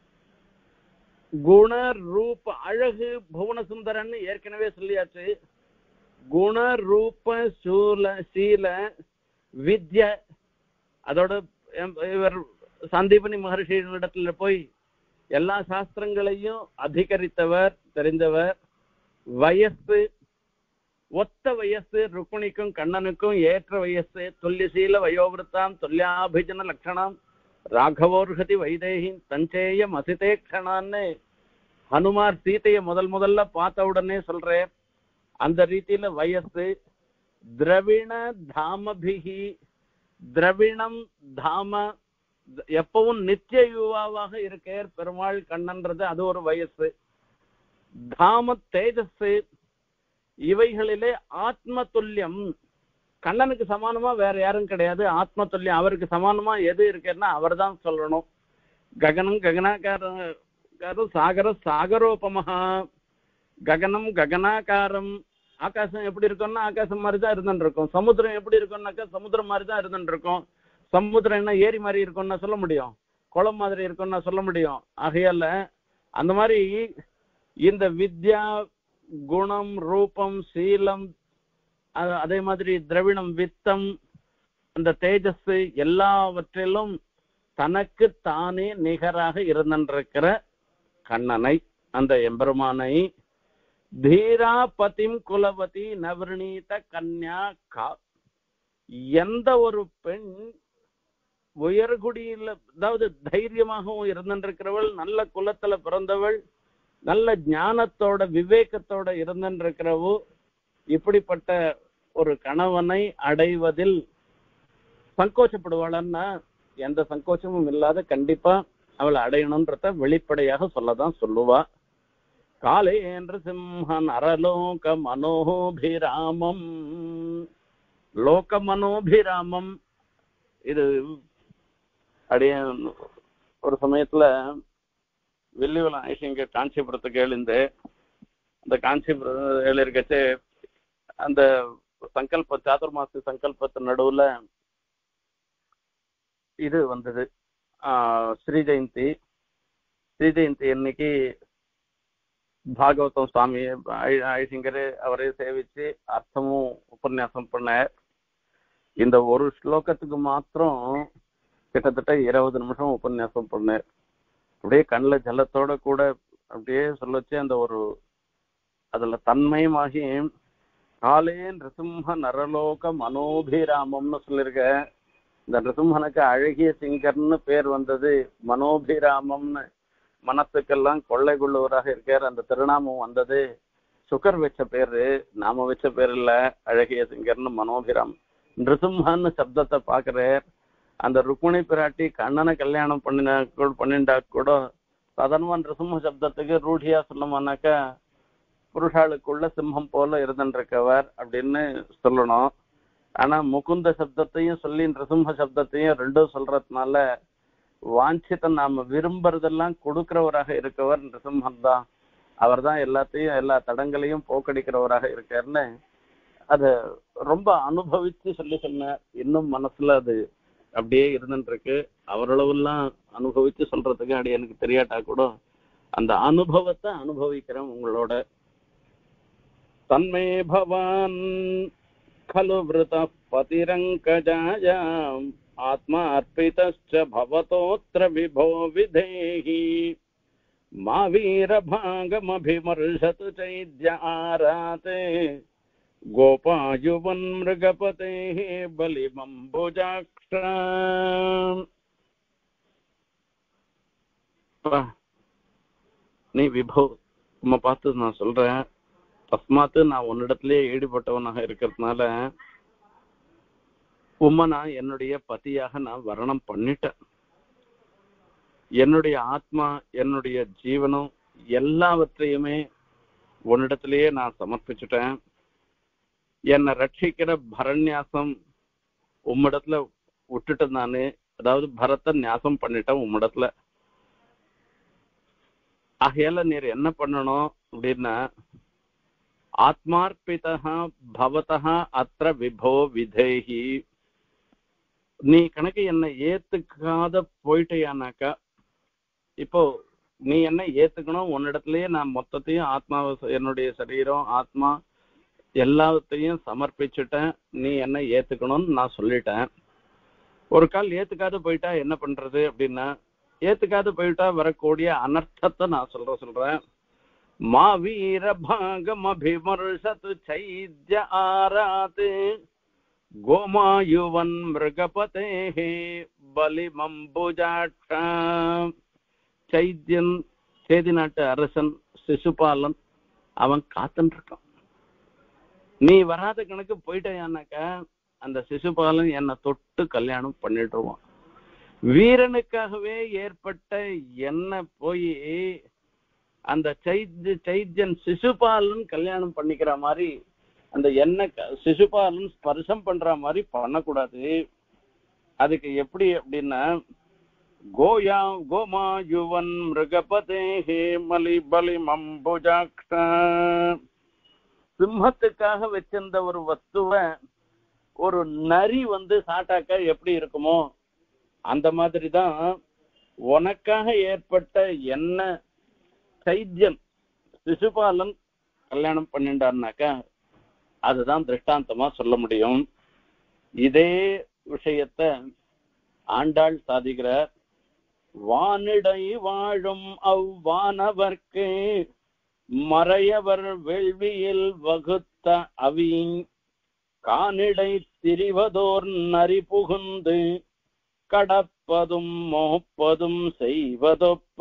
குண ரூப அழகு, புவன சுந்தரன் ஏற்கனவே சொல்லியாச்சு. குண ரூப சூல சீல வித்ய, அதோட இவர் சந்தீபனி மகர்ஷியிடத்துல போய் எல்லா சாஸ்திரங்களையும் அதிகரித்தவர், தெரிந்தவர். வயசு, ஒத்த வயசு, ருக்மிணிக்கும் கண்ணனுக்கும் ஏற்ற வயசு. துல்லியசீல வயோவிருத்தாம் துல்லியாபிஜன லட்சணம் ராகவோர்ஹதி வைதேகி தஞ்சேயம் அசிதேக்ஷணான்னு ஹனுமார் சீதையை முதல் முதல்ல பார்த்த உடனே சொல்றேன். அந்த ரீதியில வயசு. திரவிண தாமபிகி, திரவிணம் தாம, எப்பவும் நித்திய யுவாவாக இருக்கார் பெருமாள் கண்ணன்றது, அது ஒரு வயசு. தாம தேஜஸ், இவைகளிலே ஆத்ம துல்லியம், கண்ணனுக்கு சமானமா வேற யாரும் கிடையாது. ஆத்ம துல்லியம், அவருக்கு சமானமா எது இருக்குன்னா அவர் தான் சொல்லணும். ககனம் ககனாக்காரம், சாகர சாகரோபமஹா, ககனம் ககனாக்காரம். ஆகாசம் எப்படி இருக்கும்னா ஆகாசம் மாதிரி தான் இருந்துட்டு இருக்கும். சமுத்திரம் எப்படி இருக்கும்னாக்கா சமுத்திரம் மாதிரி தான் இருந்துட்டு இருக்கும். சமுத்திரம் என்ன ஏரி மாதிரி இருக்கும்னா சொல்ல முடியும், குளம் மாதிரி இருக்கும்னா சொல்ல முடியும். ஆகையால அந்த மாதிரி இந்த வித்யா, குணம், ரூபம், சீலம், அதே மாதிரி திரவிணம், வித்தம், அந்த தேஜஸ் எல்லாவற்றிலும் தனக்கு தானே நிகராக இருந்திருக்கிற கண்ணனை, அந்த எம்பெருமானை, தீரா பதிம் குலவதி நவர்ணீத கன்யா கா, எந்த ஒரு பெண் உயர்குடியில, அதாவது தைரியமாகவும் இருந்திருக்கிறவள், நல்ல குலத்துல பிறந்தவள், நல்ல ஞானத்தோட விவேகத்தோட இருந்திருக்கிறவோ, இப்படிப்பட்ட ஒரு கணவனை அடைவதில் சங்கோச்சப்படுவாளன்னா எந்த சங்கோச்சமும் இல்லாத கண்டிப்பா அவளை அடையணும்ன்றத வெளிப்படையாக சொல்லதான் சொல்லுவா. காலே என்று சிம்ஹன் அரலோக மனோபிராமம், லோக மனோபிராமம். இது அப்படியே ஒரு சமயத்துல வெள்ளிவளம் ஐசிங்க காஞ்சிபுரத்துக்கு எழுந்து, அந்த காஞ்சிபுரம் எழுதிருக்கச்சு அந்த சங்கல்ப சாதுர்மாசி சங்கல்பத்து நடுவுல இது வந்தது, ஆஹ் ஸ்ரீ ஜெயந்தி. ஸ்ரீ ஜெயந்தி அன்னைக்கு பாகவதம் சுவாமி ஐசிங்கரு அவரே சேவிச்சு அர்த்தமும் உபன்யாசம் பண்ண. இந்த ஒரு ஸ்லோகத்துக்கு மாத்திரம் கிட்டத்தட்ட இருபது நிமிஷம் உபன்யாசம் பண்ணேன். அப்படியே கண்ணில் ஜலத்தோட கூட அப்படியே சொல்லச்சு அந்த ஒரு அதுல தன்மயமாகி, காலே நிருசிம்ம நரலோக மனோபிராமம்னு சொல்லியிருக்க. இந்த நிருசிம்மனுக்கு அழகிய சிங்கர்னு பேர் வந்தது, மனோபிராமம்னு மனத்துக்கெல்லாம் கொள்ளை கொள்ளுவராக இருக்கார். அந்த திருநாமம் வந்தது சுகர் வச்ச பேரு, நாம வச்ச பேர் இல்ல. அழகிய சிங்கர்னு மனோபிராம். நிருசிம்மன்னு சப்தத்தை பாக்குறார். அந்த ருக்மிணி பிராட்டி கண்ணனை கல்யாணம் பண்ணின பண்ணிண்டா கூட சாதாரணமா நிருசிம்ம சப்தத்துக்கு ரூಢியா சொன்னோம்னாக்கா புருஷாளுக்குள்ள சிம்மம் போல இருந்துருக்கவர் அப்படின்னு சொல்லணும். ஆனா முகுந்த சப்தத்தையும் சொல்லி நிருசிம்ம சப்தத்தையும் ரெண்டும் சொல்றதுனால வாஞ்சித்த நாம விரும்புறதெல்லாம் கொடுக்கிறவராக இருக்கவர் நிருசிம்மன் தான். அவர் தான் எல்லாத்தையும் எல்லா தடங்களையும் போக்கடிக்கிறவராக இருக்காருன்னு அதை ரொம்ப அனுபவிச்சு சொல்லி சொன்னார். இன்னும் மனசுல அது அப்படியே இருந்துட்டு இருக்கு. அவரளவுலாம் அனுபவிச்சு சொல்றதுக்கு அப்படி எனக்கு தெரியாட்டா கூட அந்த அனுபவத்தை அனுபவிக்கிறேன் உங்களோட. தன்மே பவான் खलु वृत पतिरंकजायाम आत्मा अर्पितश्च भवतोत्र विभो विधेहि मा वीर भागमभिमर्शतु चैद्य आराते गोपायुवन मृगपते बलिमंबुजाक्ष. நீ விபோ உம்மை பார்த்து நான் சொல்றேன், தஸ்மாத்து நான் உன்னிடத்திலே ஈடுபட்டவனாக இருக்கிறதுனால உம்மை நான் என்னுடைய பதியாக நான் வர்ணம் பண்ணிட்டேன். என்னுடைய ஆத்மா என்னுடைய ஜீவனம் எல்லாவற்றையுமே உன்னிடத்திலேயே நான் சமர்ப்பிச்சுட்டேன். என்னை ரட்சிக்கிற பரநியாசம் உம்மிடத்துல விட்டுட்டு நானு, அதாவது பரத்தை நியாசம் பண்ணிட்டேன் உம்மிடத்துல. ஆகையால நீர் என்ன பண்ணணும் அப்படின்னா, ஆத்மார்ப்பிதா பவதா அத்திர விபோ விதேகி, நீ கணக்கு என்னை ஏத்துக்காத போயிட்டையானாக்கா, இப்போ நீ என்ன ஏத்துக்கணும், உன்னிடத்துலயே நான் மொத்தத்தையும் ஆத்மாவை, என்னுடைய சரீரம் ஆத்மா எல்லாத்தையும் சமர்ப்பிச்சுட்டேன், நீ என்ன ஏத்துக்கணும்னு நான் சொல்லிட்டேன். ஒரு கால் ஏத்துக்காத போயிட்டா என்ன பண்றது அப்படின்னா, ஏத்துக்காத போயிட்டா வரக்கூடிய அனர்த்தத்தை நான் சொல்ற சொல்றேன் மா வீர பாகம் அபிமர்ஷத்து சைத்ய ஆராத் கோமாயுவன் மிருகபதே பலிமம்புஜாட்சா. சைத்யன் சேதி நாட்டு அரசன் சிசுபாலன் அவன் காத்துன்னு இருக்கான். நீ வராத கணக்கு போயிட்டான்னாக்கா அந்த சிசுபாலன் என்னை தொட்டு கல்யாணம் பண்ணிடுவான். வீரனுக்காகவே ஏற்பட்ட என்ன போய் அந்த சைத்ய சைத்யன் சிசுபாலன் கல்யாணம் பண்ணிக்கிற மாதிரி அந்த என்ன சிசுபாலன் ஸ்பர்சம் பண்ற மாதிரி பண்ணக்கூடாது. அதுக்கு எப்படி அப்படின்னா, கோயா கோமாயுவன் மிருகபதே மலி பலி மம்புஜாக்ஷா. சிம்மத்துக்காக வச்சிருந்த ஒரு வஸ்துவை ஒரு நரி வந்து சாட்டாக்கா எப்படி இருக்குமோ அந்த மாதிரிதான் உனக்காக ஏற்பட்ட என்ன சைத்யன் சிசுபாலன் கல்யாணம் பண்ணிட்டான்னாக்கா அதுதான் திருஷ்டாந்தமா சொல்ல முடியும். இதே விஷயத்த ஆண்டாள் சாதிக்கிறார். வானிடை வாழும் அவ்வானவர்க்கு மறையவர் வேள்வியில் வகுத்த அவி கானிடை திரிவதோர் நரி புகுந்து கடப்பதும் மோப்பதும் செய்வதொப்ப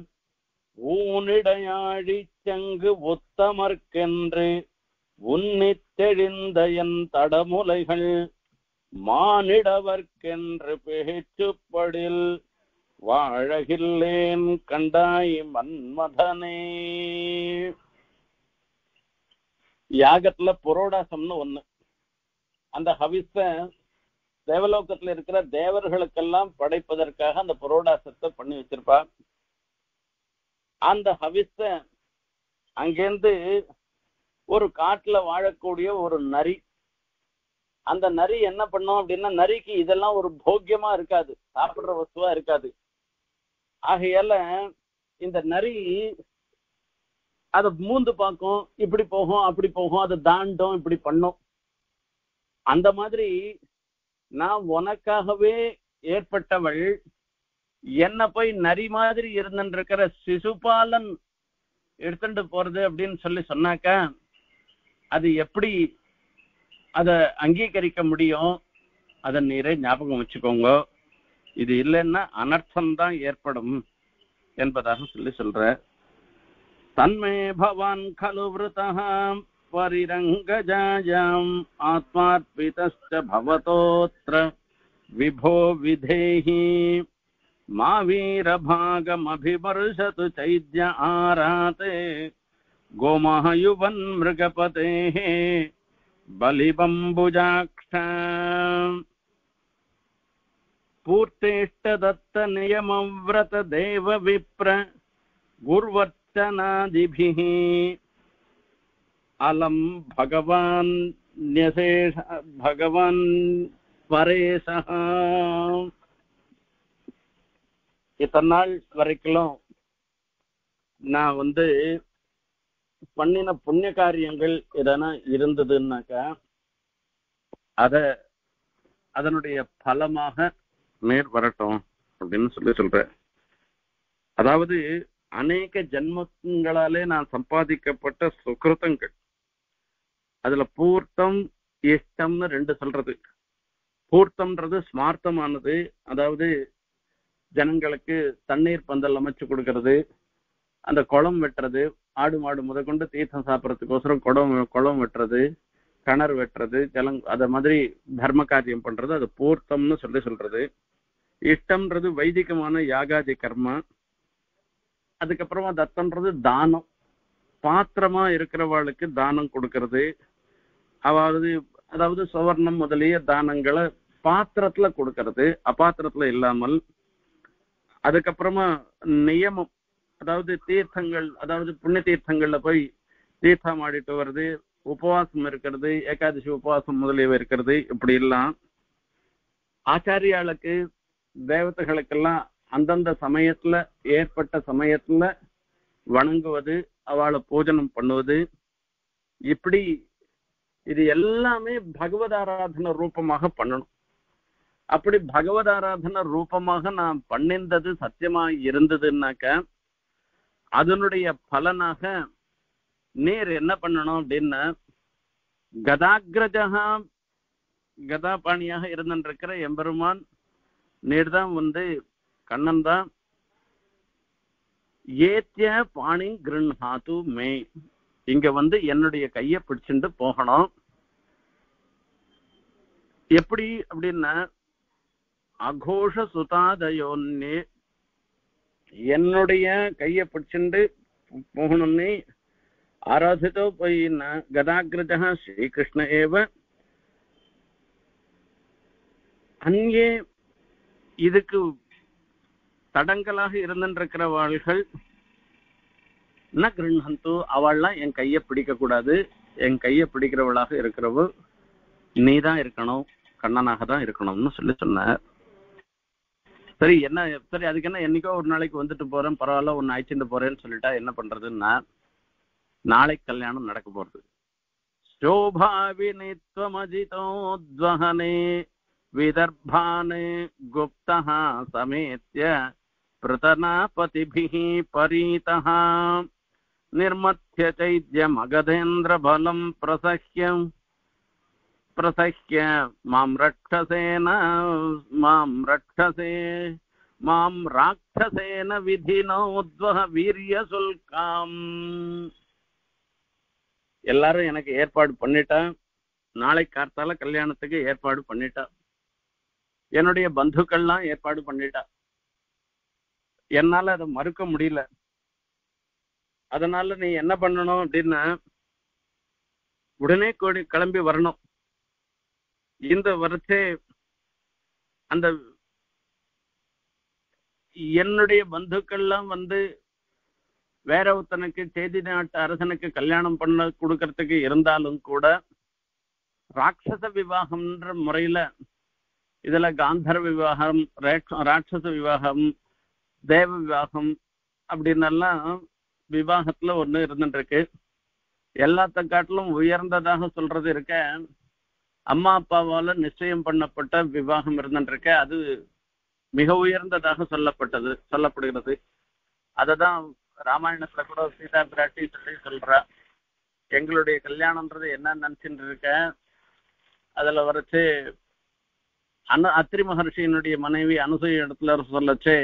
ஊனிடையாழி சங்கு உத்தமர்க்கென்று உன்னித்தெழிந்த என் தடமுலைகள் மானிடவர்க்கென்று பேச்சுப்படில் வாழகில்லேன் கண்டாய் மன்மதனே. யாகத்துல புரோடாசம்னு ஒண்ணு, அந்த ஹவிஸ தேவலோகத்துல இருக்கிற தேவர்களுக்கெல்லாம் படைப்பதற்காக அந்த புரோடாசத்தை பண்ணி வச்சிருப்பா. அந்த ஹவிஸ அங்கேருந்து ஒரு காட்டுல வாழக்கூடிய ஒரு நரி, அந்த நரி என்ன பண்ணும் அப்படின்னா, நரிக்கு இதெல்லாம் ஒரு போக்கியமா இருக்காது, சாப்பிடுற வஸ்துவா இருக்காது. ஆகையால இந்த நரி அதை மூந்து பார்க்கும், இப்படி போகும் அப்படி போகும், அதை தாண்டும், இப்படி பண்ணும். அந்த மாதிரி நான் உனக்காகவே ஏற்பட்டவள் என்ன போய் நரி மாதிரி இருந்துருக்கிற சிசுபாலன் எடுத்துட்டு போறது அப்படின்னு சொல்லி சொன்னாக்கா அது எப்படி அதை அங்கீகரிக்க முடியும்? அதை நீரே ஞாபகம் வச்சுக்கோங்க, இது இல்லைன்னா அனர்த்தம்தான் ஏற்படும் என்பதாக சொல்லி சொல்ற. தன்மே பவான் கலு விருதஹ பரிரங்கஜாயாம் ஆத்மார்பிதஸ்ச பவதோத்ர விபோ விதேஹி மா வீரபாகம் அபிமர்ஷது சைத்ய ஆராதே கோமஹயுவன் மிருகபதே பலிபம்புஜாக்ஷா. பூர்த்தேஷ்டதத்த நியமவ்ரத தேவ விப்ர குர்வர்ச்சனாதிபிஹ அலம் பகவான் ன்யசேஷ பகவான் பரேசஹ. இத்தனை நாள் வரைக்கும் நான் வந்து பண்ணின புண்ணிய காரியங்கள் எதனா இருந்ததுன்னாக்கா அத அதனுடைய பலமாக மேற் வரட்டும் அப்படின்னு சொல்லி சொல்ற. அதாவது அநேக ஜென்மங்களாலே நான் சம்பாதிக்கப்பட்ட சுகிருதங்கள், அதுல பூர்த்தம் இஷ்டம்னு ரெண்டு சொல்றது. பூர்த்தம்ன்றது ஸ்மார்த்தமானது, அதாவது ஜனங்களுக்கு தண்ணீர் பந்தல் அமைச்சு கொடுக்கறது, அந்த குளம் வெட்டுறது, ஆடு மாடு முத கொண்டு தீர்த்தம் சாப்பிட்றதுக்கோசரம் குளம் குளம் வெட்டுறது, கிணறு வெட்டுறது, ஜலம் அத மாதிரி தர்ம காரியம் பண்றது, அது பூர்த்தம்னு சொல்லி சொல்றது. இஷ்டம்ன்றது வைதிகமான யாகாதி கர்மா. அதுக்கப்புறமா தத்தம்ன்றது தானம், பாத்திரமா இருக்கிறவாளுக்கு தானம் கொடுக்கறது. அதாவது அதாவது சுவர்ணம் முதலிய தானங்களை பாத்திரத்துல கொடுக்கறது, அபாத்திரத்துல இல்லாமல். அதுக்கப்புறமா நியமம், அதாவது தீர்த்தங்கள், அதாவது புண்ணிய தீர்த்தங்கள்ல போய் தீர்த்தம் ஆடிட்டு வருது, உபவாசம் இருக்கிறது, ஏகாதசி உபவாசம் முதலியவை இருக்கிறது. இப்படி எல்லாம் ஆச்சாரியாளுக்கு தேவதைகளுக்கெல்லாம் அந்தந்த சமயத்துல ஏற்பட்ட சமயத்துல வணங்குவது, அவளை பூஜனம் பண்ணுவது, இப்படி இது எல்லாமே பகவத் ஆராதன ரூபமாக பண்ணணும். அப்படி பகவத் ஆராதன ரூபமாக நான் பண்ணிந்தது சத்தியமா இருந்ததுன்னாக்க அதனுடைய பலனாக நீர் என்ன பண்ணணும் அப்படின்னா, கதாகிரஜா கதாபாணியாக இருந்திருக்கிற எம்பெருமான் நீர் தான் வந்து கண்ணன் தான். ஏத்திய பாணி கிருண்ஹாது மே, இங்க வந்து என்னுடைய கையை பிடிச்சுட்டு போகணும். எப்படி அப்படின்னா, அகோஷ சுதாதயோன்னே, என்னுடைய கையை பிடிச்சுட்டு போகணும்னே. ஆராதித்தோ போயின்னா கதாகிரஜா ஸ்ரீகிருஷ்ண ஏவ. அங்கே இதுக்கு தடங்களாக இருந்திருக்கிறவாள்கள் ந கிருண்ணந்து, அவள்லாம் என் கையை பிடிக்க கூடாது, என் கையை பிடிக்கிறவளாக இருக்கிறவ நீ தான் இருக்கணும், கண்ணனாக தான் இருக்கணும்னு சொல்லி சொன்னார். சரி என்ன சரி அதுக்கு என்ன, என்னைக்கோ ஒரு நாளைக்கு வந்துட்டு போறேன், பரவாயில்ல ஒன்னு அழைச்சிட்டு போறேன்னு சொல்லிட்டா என்ன பண்றதுன்னா, நாளைக்கு கல்யாணம் நடக்க போறது. சோபாவினித்வமஜிதோத்வஹனே விதர்பானே குப்தஹ சமேத்ய பிரதனாபதிபிஹ பரீதஹ நிர்மத்ய சைத்யம் அகதேந்திர பலம் பிரசஹ்யம் பிரசஹ்ய மாம் ரக்ஷசேன மாம் ரக்ஷசே மாம் ராட்சசேன விதினோத்வஹ வீரிய சுல்காம். எல்லாரும் எனக்கு ஏற்பாடு பண்ணிட்டா, நாளை கார்த்தால கல்யாணத்துக்கு ஏற்பாடு பண்ணிட்டா, என்னுடைய பந்துக்கள்லாம் ஏற்பாடு பண்ணிட்டா, என்னால அதை மறுக்க முடியல. அதனால நீ என்ன பண்ணணும் அப்படின்னா, உடனே கோடி கிளம்பி வரணும். இந்த வரச்சே அந்த என்னுடைய பந்துக்கள்லாம் வந்து வேற ஒருத்தனுக்கு செய்தி நாட்டு அரசனுக்கு கல்யாணம் பண்ண கொடுக்கறதுக்கு இருந்தாலும் கூட ராட்சச விவாகம்ன்ற முறையில, இதுல காந்தர்வ விவாகம், ராட்சச விவாகம், தேவ விவாகம் அப்படின்னெல்லாம் விவாகத்துல ஒண்ணு இருந்துட்டு இருக்கு. எல்லாத்த காட்டிலும் உயர்ந்ததாக சொல்றது இருக்க, அம்மா அப்பாவால நிச்சயம் பண்ணப்பட்ட விவாகம் இருந்துட்டு இருக்க, அது மிக உயர்ந்ததாக சொல்லப்பட்டது சொல்லப்படுகிறது. அததான் ராமாயணத்துல கூட சீதா பிராட்டி சொல்லி சொல்றா, எங்களுடைய கல்யாணம்ன்றது என்ன நினைச்சுட்டு இருக்க. அதுல வரைச்சு அனு அத்திரி மகர்ஷியினுடைய மனைவி அனுசூய இடத்துல சொல்லச்சு,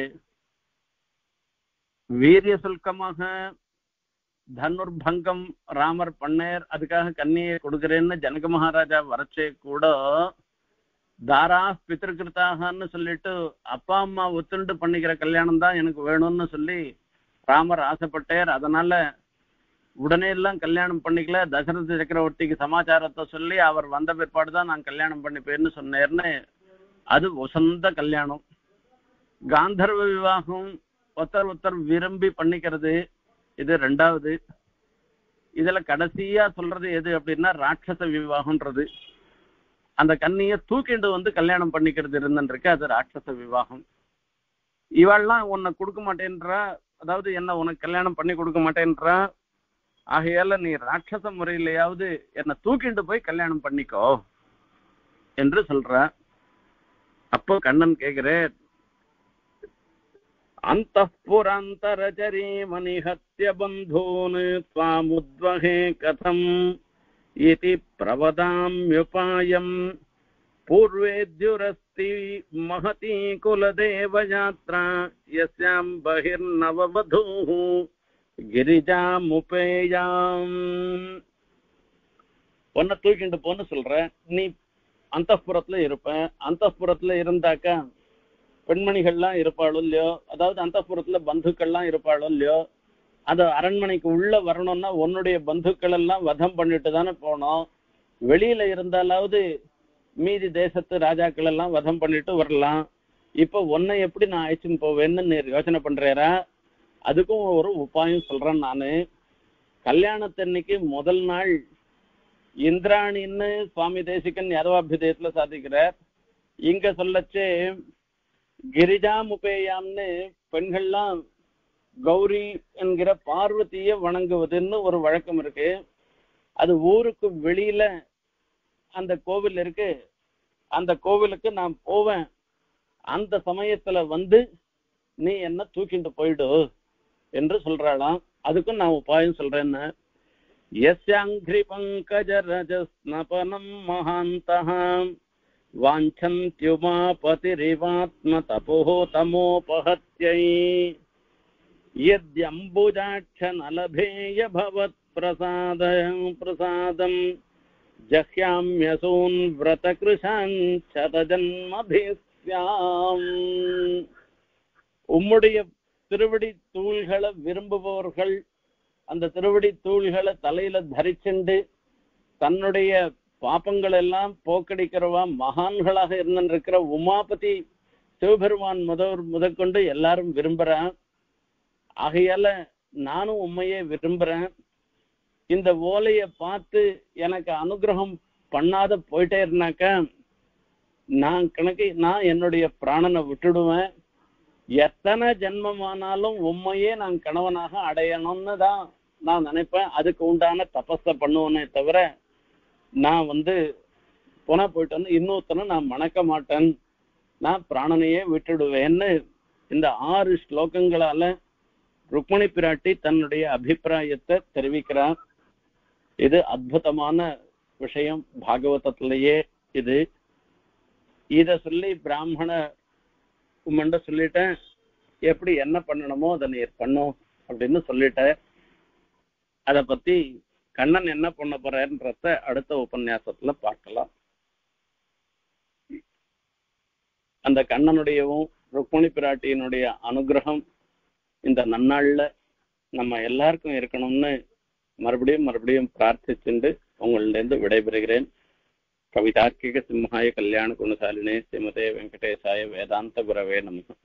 வீரிய சுல்கமாக தனுர்பங்கம் ராமர் பண்ணேர், அதுக்காக கன்னியை கொடுக்கிறேன்னு ஜனக மகாராஜா வரைச்சே கூட தாரா பித்திருக்கிருத்தாகன்னு சொல்லிட்டு அப்பா அம்மா ஒத்துண்டு பண்ணிக்கிற கல்யாணம் தான் எனக்கு வேணும்னு சொல்லி ராமர் ஆசைப்பட்டார். அதனால உடனே எல்லாம் கல்யாணம் பண்ணிக்கல, தசரத சக்கரவர்த்திக்கு சமாச்சாரத்தை சொல்லி அவர் வந்த பிற்பாடுதான் நான் கல்யாணம் பண்ணிப்பேன்னு சொன்னேர்னு. அது வசந்த கல்யாணம். காந்தர்வ விவாகம் ஒருத்தர் ஒருத்தர் விரும்பி பண்ணிக்கிறது, இது ரெண்டாவது. இதுல கடைசியா சொல்றது எது அப்படின்னா ராட்சச விவாகம்ன்றது. அந்த கன்னிய தூக்கிண்டு வந்து கல்யாணம் பண்ணிக்கிறது இருந்துருக்கு, அது ராட்சச விவாகம். இவாள்லாம் உன்னை கொடுக்க மாட்டேன்றா, அதாவது என்ன உனக்கு கல்யாணம் பண்ணி கொடுக்க மாட்டேன்றா, ஆகையால நீ ராட்சச முறையிலேயாவது என்னை தூக்கிண்டு போய் கல்யாணம் பண்ணிக்கோ என்று சொல்ற. அப்போ கண்ணன் கேக்குறேன், அந்தఃபுராந்தரச்சரீ மணிஹத்ய பந்தூன் த்வாமுத்வஹே கதம் இதி பிரவதாம்யுபாயம் பூர்வேத்யுரஸ்தி மஹதி குலதேவ யாத்ரா யஸ்யாம் பஹிர்நவவதூஹ கிரிஜாமுபேயாம். பொண்ணை தூக்கிண்டு போன்னு சொல்ற, நீ அந்தப்புறத்துல இருப்ப. அந்தப்புறத்துல இருந்தாக்கா பெண்மணிகள்லாம் இருப்பாளோ இல்லையோ, அதாவது அந்தப்புறத்துல பந்துக்கள்லாம் இருப்பாளோ இல்லையோ, அது அரண்மனைக்கு உள்ள வரணும்னா உன்னுடைய பந்துக்கள் எல்லாம் வதம் பண்ணிட்டு தானே போனோம். வெளியில இருந்தாலாவது மீதி தேசத்து ராஜாக்கள் எல்லாம் வதம் பண்ணிட்டு வரலாம். இப்ப உன்னை எப்படி நான் அழைச்சுன்னு போவேன்னு நீ யோசனை பண்றேரா? அதுக்கும் ஒரு உபாயம் சொல்றேன் நானு. கல்யாணத்தன்னைக்கு முதல் நாள் இந்திராணின்னு சுவாமி தேசிகன் யாதவாபிதயத்துல சாதிக்கிறார். இங்க சொல்லச்சே கிரிஜாமுபேயாம்னு பெண்கள்லாம் கௌரி என்கிற பார்வதியை வணங்குவதுன்னு ஒரு வழக்கம் இருக்கு. அது ஊருக்கு வெளியில அந்த கோவில் இருக்கு. அந்த கோவிலுக்கு நான் போவேன். அந்த சமயத்துல வந்து நீ என்ன தூக்கிட்டு போயிடு என்று சொல்றாளாம். அதுக்கும் நான் உபாயம் சொல்றேன்னு. யஸ்யாங்கிரி பங்கஜ ரஜஸ்நபனம் மகாந்தஹாம் வாஞ்சந்த்யுமாபதிரிவாத்ம தபோ தமோபஹத்யை யத்யம்புஜாட்ச நலபேய பவத் பிரசாதம் பிரசாதம் ஜஹ்யாம்யசூன் விரதகிருஷான் சதஜன்மபிஸ்யாம். உம்முடைய திருவடி தூள்களை விரும்புபவர்கள் அந்த திருவடி தூள்களை தலையில தரிச்சுண்டு தன்னுடைய பாப்பங்கள் எல்லாம் போக்கடிக்கிறவா மகான்களாக இருந்திருக்கிற உமாபதி சிவபெருமான் முதல் முதற்கொண்டு எல்லாரும் விரும்புறான். ஆகையால நானும் உண்மையே விரும்புறேன். இந்த ஓலைய பார்த்து எனக்கு அனுகிரகம் பண்ணாத போயிட்டே இருந்தாக்க நான் கணக்கு நான் என்னுடைய பிராணனை விட்டுடுவேன். எத்தனை ஜென்மமானாலும் உண்மையே நான் கணவனாக அடையணும்னு தான் நான் நினைப்பேன். அதுக்கு உண்டான தபஸை பண்ணுவேனே தவிர நான் வந்து போனா போயிட்டேன்னு இன்னொருத்தனை நான் மணக்க மாட்டேன், நான் பிராணனையே விட்டுடுவேன்னு இந்த ஆறு ஸ்லோகங்களால ருக்மணி பிராட்டி தன்னுடைய அபிப்பிராயத்தை தெரிவிக்கிறார். இது அற்புதமான விஷயம் பாகவதத்திலேயே. இது இத சொல்லி பிராமண உம்மண்ட சொல்லிட்டேன், எப்படி என்ன பண்ணணுமோ அதை நீர் பண்ணும் அப்படின்னு சொல்லிட்டேன். அத பத்தி கண்ணன் என்ன பண்ண போறன்றத அடுத்த உபன்யாசத்துல பார்க்கலாம். அந்த கண்ணனுடையவும் ருக்மணி பிராட்டியினுடைய அனுகிரகம் இந்த நன்னாள்ல நம்ம எல்லாருக்கும் இருக்கணும்னு மறுபடியும் மறுபடியும் பிரார்த்திச்சுண்டு உங்களிலிருந்து விடைபெறுகிறேன். கவிதார்க்கிக சிம்ஹாய கல்யாண குணசாலினே ஸ்ரீமதே வெங்கடேசாய வேதாந்த குரவே நமः.